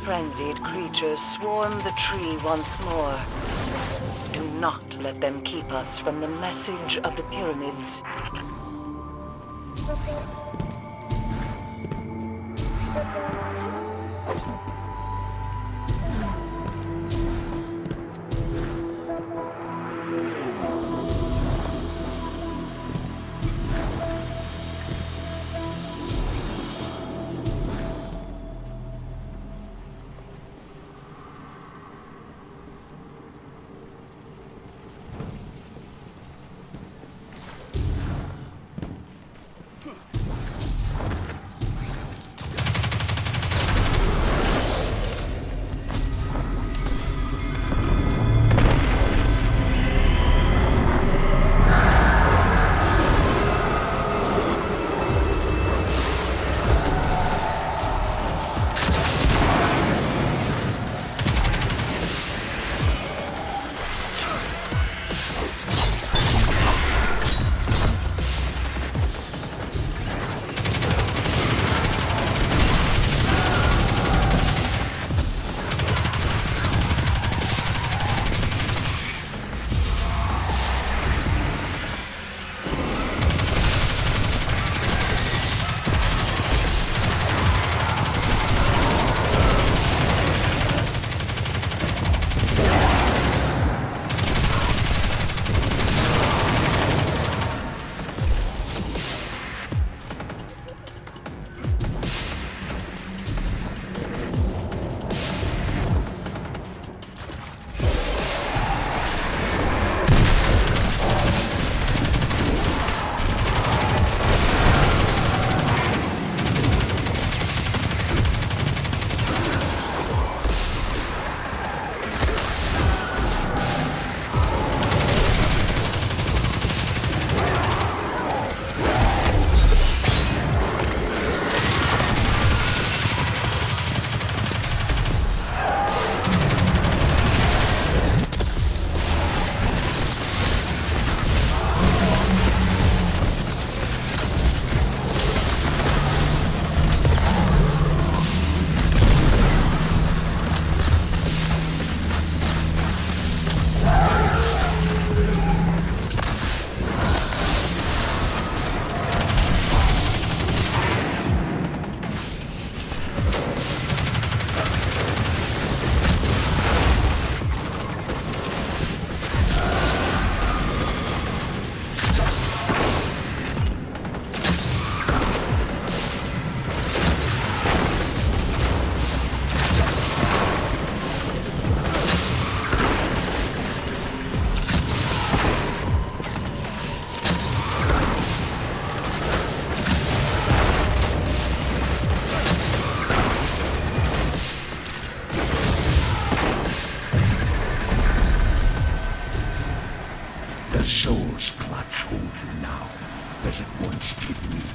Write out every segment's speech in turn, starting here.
frenzied creatures swarm the tree once more. Do not let them keep us from the message of the pyramids. Soul's clutch hold you now, as it once did me.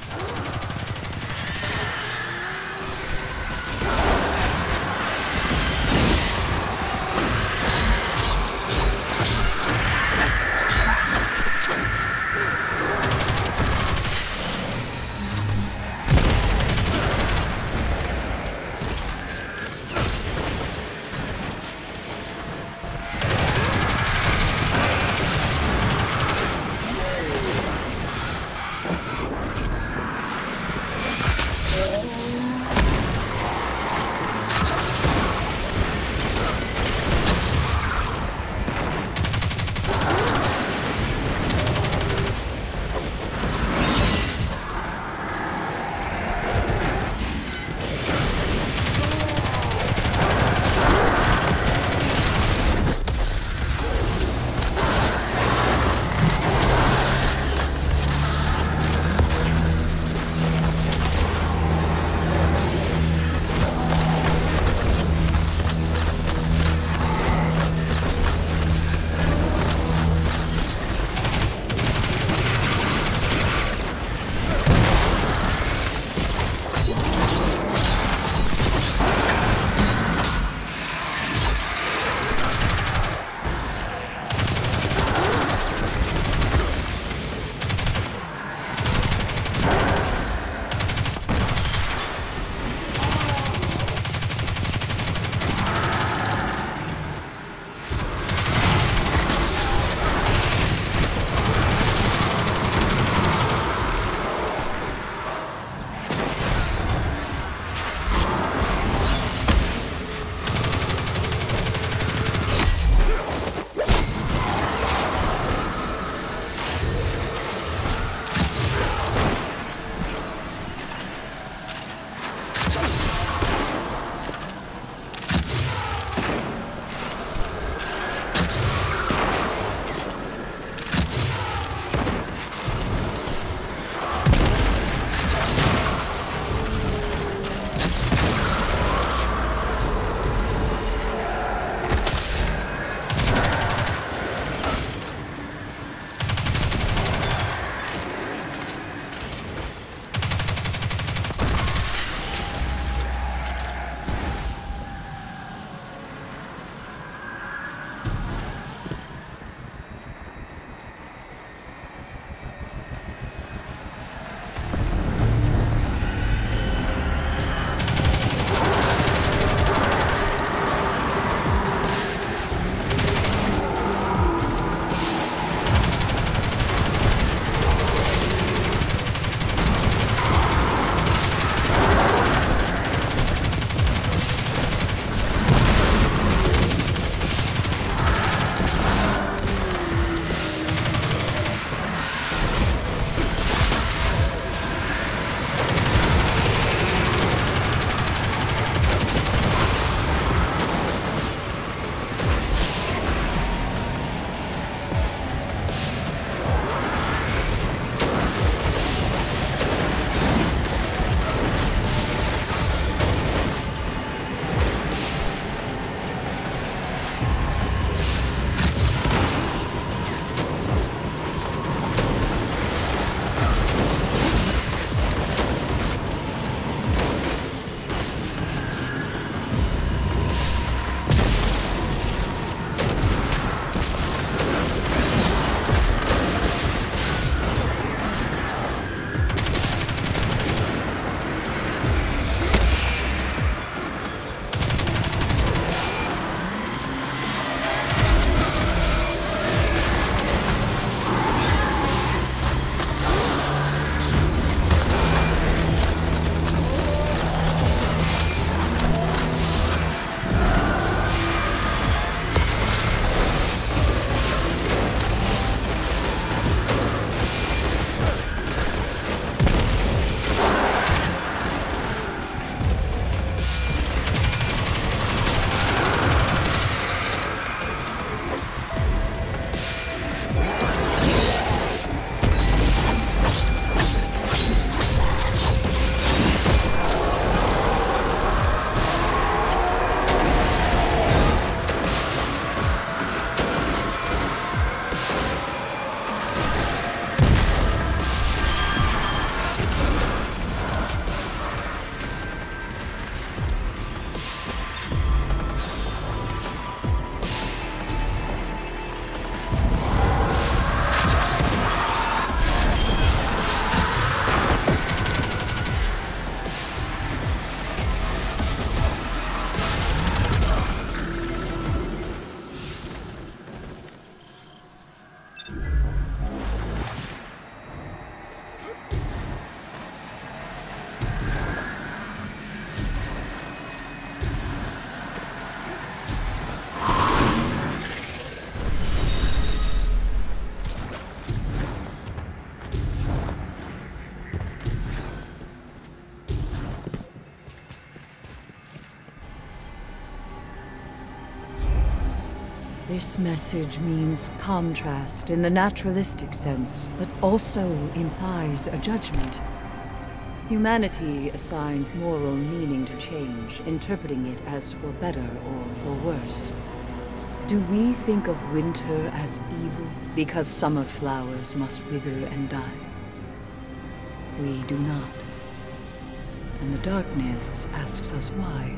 This message means contrast in the naturalistic sense, but also implies a judgment. Humanity assigns moral meaning to change, interpreting it as for better or for worse. Do we think of winter as evil because summer flowers must wither and die? We do not. And the darkness asks us why.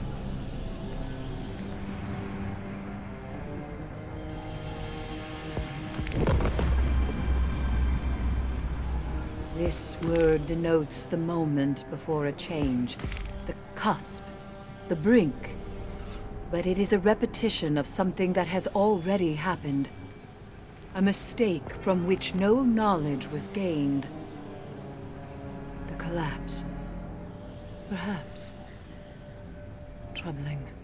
This word denotes the moment before a change, the cusp, the brink. But it is a repetition of something that has already happened. A mistake from which no knowledge was gained. The collapse. Perhaps. Troubling.